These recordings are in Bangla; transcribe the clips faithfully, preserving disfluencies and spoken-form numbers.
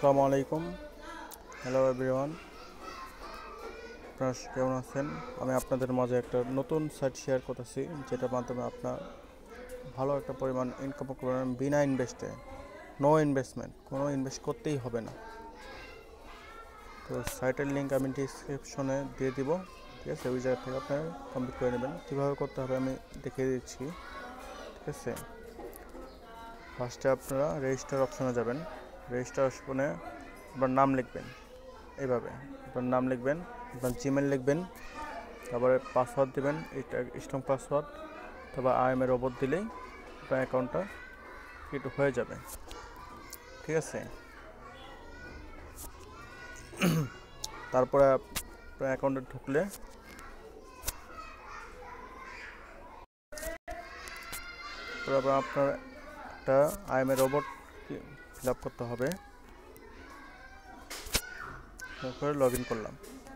আসসালামু আলাইকুম। হ্যালো এভরিওয়ান, আপনারা কেমন আছেন? আমি আপনাদের মাঝে একটা নতুন সাইট শেয়ার করতেছি, যেটার মাধ্যমে আপনার ভালো একটা পরিমাণ ইনকাম করবেন বিনা ইনভেস্টে। নো ইনভেস্টমেন্ট, কোনো ইনভেস্ট করতেই হবে না। তো সাইটের লিঙ্ক আমি ডিসক্রিপশনে দিয়ে দিব, ঠিক আছে? ওই জায়গা থেকে আপনারা কমপ্লিট করে নেবেন। কীভাবে করতে হবে আমি দেখিয়ে দিচ্ছি, ঠিক আছে? ফার্স্টে আপনারা রেজিস্টার অপশনে যাবেন। রেজিস্টার অপশনে আপনার নাম লিখবেন, এইভাবে আপনার নাম লিখবেন, আপনার জিমেল লিখবেন, তারপরে পাসওয়ার্ড দেবেন, এটা স্ট্রং পাসওয়ার্ড, তারপর আই এম এ রোবট দিলেই আপনার অ্যাকাউন্টটা একটু হয়ে যাবে, ঠিক আছে? তারপরে আপনার অ্যাকাউন্টে ঢুকলে তারপর আপনার একটা I am a robot fill up করতে হবে। তারপরে লগ ইন করলাম।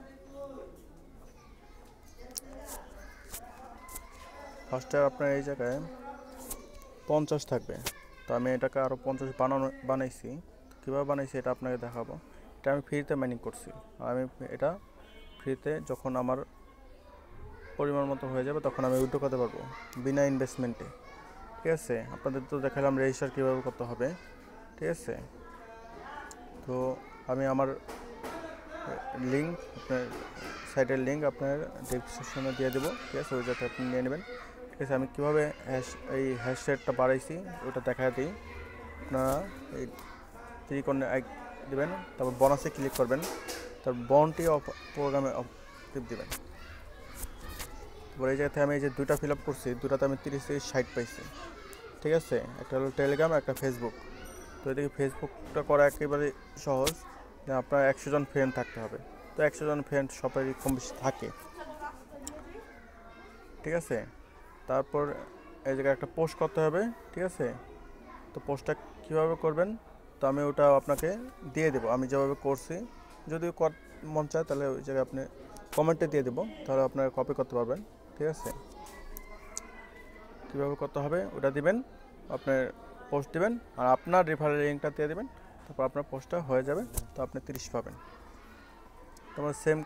ফার্স্টে আপনার এই জায়গায় পঞ্চাশ থাকবে, তো আমি এটাকে আরও পঞ্চাশ বানানো বানাইছি। কীভাবে বানাইছি এটা আপনাকে দেখাবো। এটা আমি ফ্রিতে মাইনিং করছি। আমি এটা ফ্রিতে যখন আমার পরিমাণ মতো হয়ে যাবে তখন আমি উইথড্র করতে পারবো বিনা ইনভেস্টমেন্টে, ঠিক আছে? আপনাদের তো দেখালাম রেজিস্টার কীভাবে করতে হবে, ঠিক আছে? তো আমি আমার লিঙ্ক, আপনার সাইটের লিঙ্ক আপনার ডিসক্রিপশনে দিয়ে দেবো, ঠিক আছে? ওই জায়গাটা আপনি নিয়ে নেবেন, ঠিক আছে? আমি কীভাবে হ্যাশ এই হ্যাশট্যাগটা বাড়াইছি ওটা দেখা দিই। আপনারা এই ত্রিকোণে এক দেবেন, তারপর বোনাসে ক্লিক করবেন, তারপর বনটি অফ প্রোগ্রামে অফ টিপ দেবেন। তারপর এই জায়গাতে আমি এই যে দুইটা ফিল আপ করছি, দুটাতে আমি তিরিশ থেকে ষাট পাইছি, ঠিক আছে? একটা হলো টেলিগ্রাম, একটা ফেসবুক। তো এদিকে ফেসবুকটা করা একেবারে সহজ, যে আপনার একশো জন ফ্রেন্ড থাকতে হবে। তো একশো জন ফ্রেন্ড সবারই কম বেশি থাকে, ঠিক আছে? তারপর এই জায়গায় একটা পোস্ট করতে হবে, ঠিক আছে? তো পোস্টটা কীভাবে করবেন তো আমি ওটা আপনাকে দিয়ে দেবো, আমি যেভাবে করছি। যদি মন চায় তাহলে ওই জায়গায় আপনি কমেন্টে দিয়ে দেবো, তাহলে আপনারা কপি করতে পারবেন, ঠিক আছে? কীভাবে করতে হবে ওটা দিবেন, আপনার পোস্ট দিবেন, আর আপনার রেফারেল লিঙ্কটা দিয়ে দেবেন। তারপর আপনার পোস্টটা হয়ে যাবে, তো আপনি তিরিশ পাবেন। তোমার সেম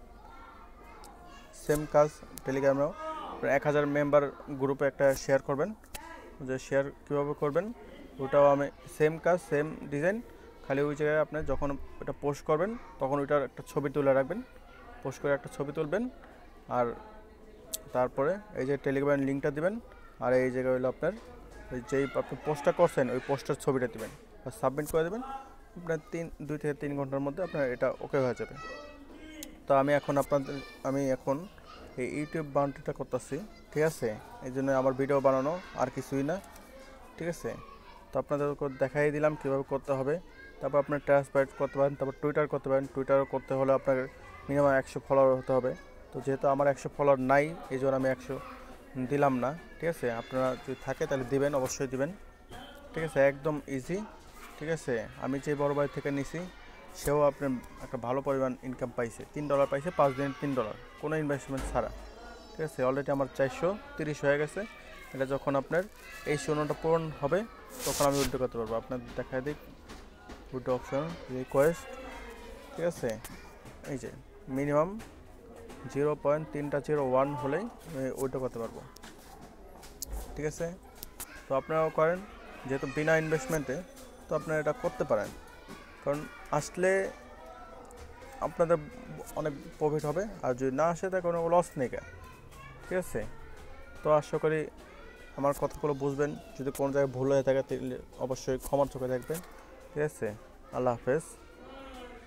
সেম কাজ টেলিগ্রামেও এক হাজার মেম্বার গ্রুপে একটা শেয়ার করবেন। যে শেয়ার কীভাবে করবেন ওটাও আমি সেম কাজ, সেম ডিজাইন, খালি ওই জায়গায় আপনি যখন এটা পোস্ট করবেন তখন ওইটার একটা ছবি তুলে রাখবেন, পোস্ট করে একটা ছবি তুলবেন, আর তারপরে এই যে টেলিগ্রামের লিঙ্কটা দিবেন, আর এই জায়গায় হলো আপনার ওই যেই আপনি পোস্টটা করছেন ওই পোস্টের ছবিটা দিবেন আর সাবমিট করে দেবেন। আপনার তিন দুই থেকে তিন ঘন্টার মধ্যে আপনার এটা ওকে হয়ে যাবে। তো আমি এখন আপনাদের আমি এখন এই ইউটিউব বানানোটা করতেছি, ঠিক আছে? এই জন্য আমার ভিডিও বানানো আর কিছুই না, ঠিক আছে? তো আপনাদের দেখাই দিলাম কীভাবে করতে হবে। তারপর আপনার ট্রান্সফার করতে পারেন, তারপর টুইটার করতে পারেন। টুইটারও করতে হলে আপনার মিনিমাম একশো ফলোয়ার হতে হবে। তো যেহেতু আমার একশো ফলোয়ার নাই, এই জন্য আমি একশো দিলাম না, ঠিক আছে? আপনারা যদি থাকে তাহলে দিবেন, অবশ্যই দিবেন, ঠিক আছে? একদম ইজি, ঠিক আছে? আমি যে বড় ভাই থেকে নিছি সেও আপনার একটা ভালো পরিমাণ ইনকাম পাইছে, তিন ডলার পাইছে পাঁচ দিনের তিন ডলার কোনো ইনভেস্টমেন্ট ছাড়া, ঠিক আছে? অলরেডি আমার চারশো তিরিশ হয়ে গেছে। এটা যখন আপনার এই শূন্যটা পূরণ হবে তখন আমি উইথড্র করতে পারবো। আপনার দেখা দিক উইথড্র অপশন রিকোয়েস্ট, ঠিক আছে? এই যে মিনিমাম জিরো পয়েন্ট তিনটা জিরো ওয়ান হলেই আমি উইথড্র করতে পারবো, ঠিক আছে? তো আপনারাও করেন, যেহেতু বিনা ইনভেস্টমেন্টে, তো আপনারা এটা করতে পারেন, কারণ আসলে আপনাদের অনেক প্রফিট হবে, আর যদি না আসে তা কোনো লস নেই, ঠিক আছে? তো আশা করি আমার কথাগুলো বুঝবেন। যদি কোনো জায়গায় ভুল হয়ে থাকে তাহলে অবশ্যই ক্ষমার চোখে দেখবেন, ঠিক আছে? আল্লাহ হাফেজ।